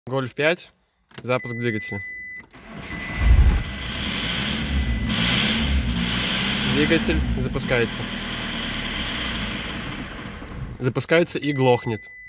Гольф 5. Запуск двигателя. Двигатель запускается. Запускается и глохнет.